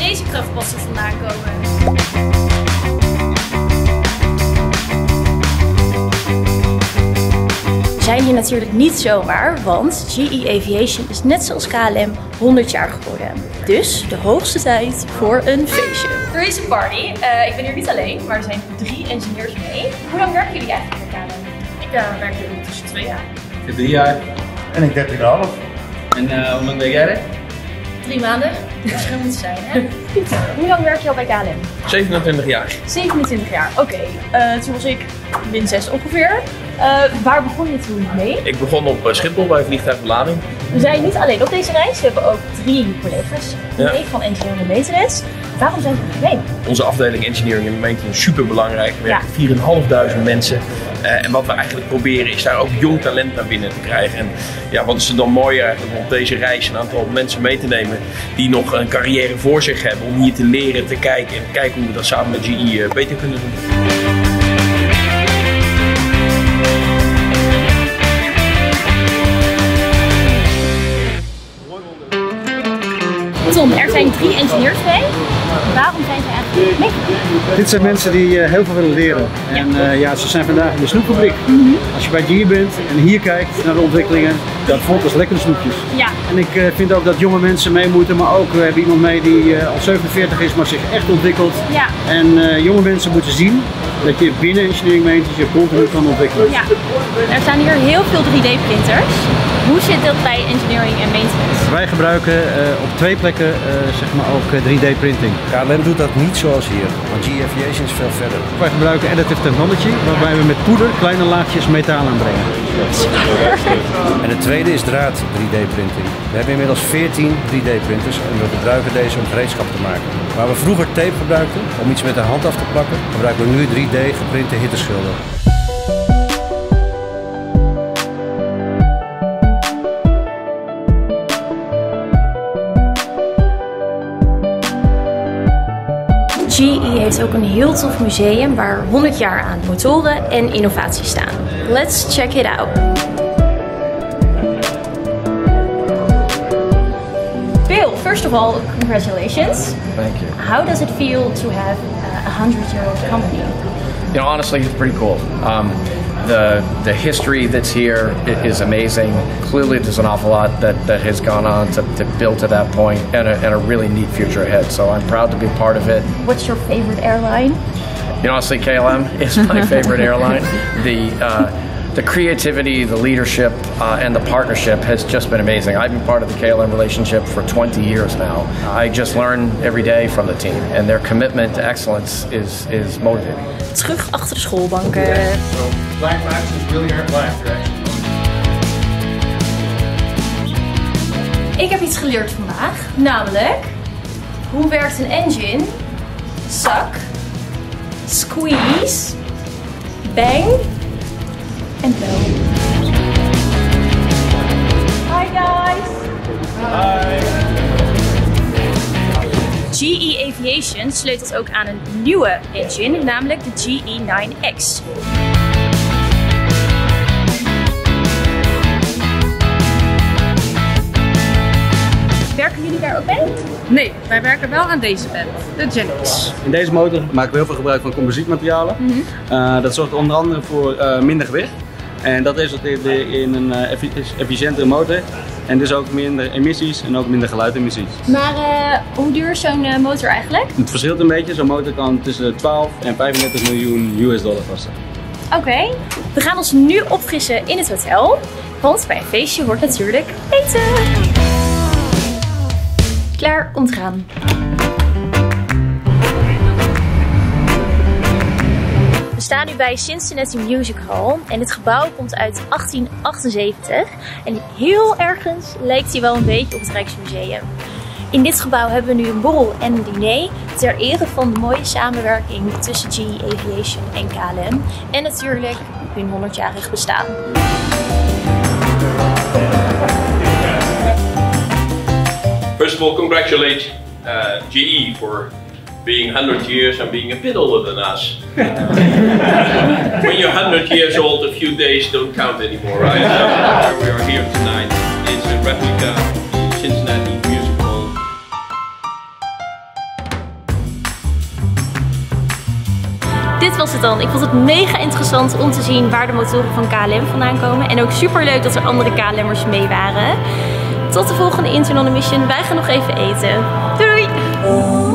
deze krachtpassen vandaan komen. We zijn hier natuurlijk niet zomaar, want GE Aviation is net zoals KLM 100 jaar geworden. Dus de hoogste tijd voor een feestje. Er is een party. Ik ben hier niet alleen, maar er zijn 3 engineers mee. Hoe lang werken jullie eigenlijk bij KLM? Ik werk hier tussen 2 jaar. 3 jaar. En ik 13,5. En hoe lang ben jij er? 3 maanden. Verschil moet zijn, hè? Pieter, hoe lang werk je al bij KLM? 27 jaar. 27 jaar, oké. Toen was ik min 6 ongeveer. Waar begon je toen mee? Ik begon op Schiphol bij vliegtuigbelading. We zijn niet alleen op deze reis, we hebben ook 3 collega's mee van Engineering en Maintenance. Waarom zijn we mee? Onze afdeling Engineering en Maintenance is super belangrijk. Er werken 4.500 mensen. En wat we eigenlijk proberen is daar ook jong talent naar binnen te krijgen. En ja, wat is er dan mooier eigenlijk om op deze reis een aantal mensen mee te nemen die nog een carrière voor zich hebben. Om hier te leren, te kijken en kijken hoe we dat samen met GE beter kunnen doen. Tom, er zijn 3 engineers mee. Waarom zijn ze eigenlijk mee? Dit zijn mensen die heel veel willen leren. En ja, ze zijn vandaag in de snoepfabriek. Als je bij GE bent en hier kijkt naar de ontwikkelingen, dat voelt als lekkere snoepjes. Ja. En ik vind ook dat jonge mensen mee moeten, maar ook we hebben iemand mee die al 47 is, maar zich echt ontwikkelt. Ja. En jonge mensen moeten zien dat je binnen engineering maintenance je continu kan ontwikkelen. Ja. Er staan hier heel veel 3D-printers. Hoe zit dat bij engineering en maintenance? Wij gebruiken op 2 plekken zeg maar ook 3D-printing. KLM doet dat niet zoals hier, want GE Aviation is veel verder. Wij gebruiken additive technology, waarbij we met poeder kleine laagjes metaal aanbrengen. En het tweede is draad 3D-printing. We hebben inmiddels 14 3D-printers en we gebruiken deze om gereedschap te maken. Waar we vroeger tape gebruikten om iets met de hand af te plakken, gebruiken we nu 3D geprinte hitteschilder. GE heeft ook een heel tof museum waar 100 jaar aan motoren en innovatie staan. Let's check it out. Bill, first of all, congratulations. Thank you. How does it feel to have a 100-year-old company? You know, honestly, it's pretty cool. The history that's here is amazing. Clearly, there's an awful lot that has gone on to build to that point, and a really neat future ahead. So I'm proud to be part of it. What's your favorite airline? You know, honestly, KLM is my favorite airline. The creativity, the leadership, and the partnership has just been amazing. I've been part of the KLM relationship for 20 years now. I just learn every day from the team, and their commitment to excellence is motivating. Terug achter de schoolbanken. Black Max is really hard black, right? Ik heb iets geleerd vandaag, namelijk hoe werkt een engine, suck, squeeze, bang en blow. Hi guys! Hi! GE Aviation sleutelt ook aan een nieuwe engine, namelijk de GE9X. Werken jullie daar ook mee? Nee, wij werken wel aan deze pen, de Gen-X. In deze motor maken we heel veel gebruik van composietmaterialen. Dat zorgt onder andere voor minder gewicht. En dat resulteert weer in een efficiëntere motor. En dus ook minder emissies en ook minder geluidemissies. Maar hoe duur is zo'n motor eigenlijk? Het verschilt een beetje. Zo'n motor kan tussen 12 en 35 miljoen US dollar kosten. Oké, we gaan ons nu opfrissen in het hotel. Want bij een feestje wordt natuurlijk eten. Klaar om te gaan. We staan nu bij Cincinnati Music Hall en dit gebouw komt uit 1878 en heel ergens lijkt hij wel een beetje op het Rijksmuseum. In dit gebouw hebben we nu een borrel en een diner ter ere van de mooie samenwerking tussen GE Aviation en KLM en natuurlijk hun 100-jarig bestaan. First of all, congratulate GE for being 100 years and being a bit older than us. When you're 100 years old, a few days don't count anymore, right? So we are here tonight. It's a replica Cincinnati Music Hall. dit was het dan. Ik vond het mega interessant om te zien waar de motoren van KLM vandaan komen. En ook super leuk dat er andere KLM'ers mee waren. Tot de volgende Intern on a Mission. Wij gaan nog even eten. Doei!